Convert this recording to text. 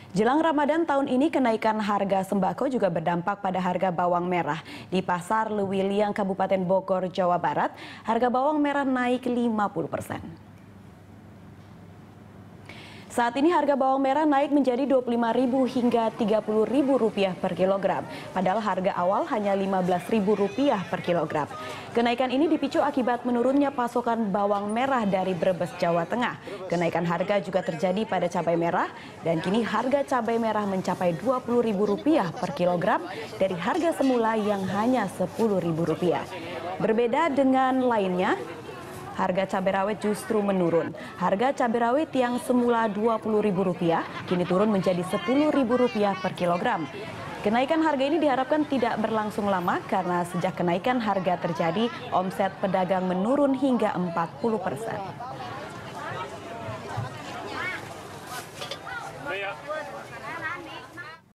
Jelang Ramadan tahun ini kenaikan harga sembako juga berdampak pada harga bawang merah. Di Pasar Lewiliang, Kabupaten Bogor, Jawa Barat, harga bawang merah naik 50%. Saat ini harga bawang merah naik menjadi Rp25.000 hingga Rp30.000 per kilogram. Padahal harga awal hanya Rp15.000 per kilogram. Kenaikan ini dipicu akibat menurunnya pasokan bawang merah dari Brebes, Jawa Tengah. Kenaikan harga juga terjadi pada cabai merah dan kini harga cabai merah mencapai Rp20.000 per kilogram dari harga semula yang hanya Rp10.000. Berbeda dengan lainnya, harga cabai rawit justru menurun. Harga cabai rawit yang semula Rp20.000 kini turun menjadi Rp10.000 per kilogram. Kenaikan harga ini diharapkan tidak berlangsung lama karena sejak kenaikan harga terjadi, omset pedagang menurun hingga 40%.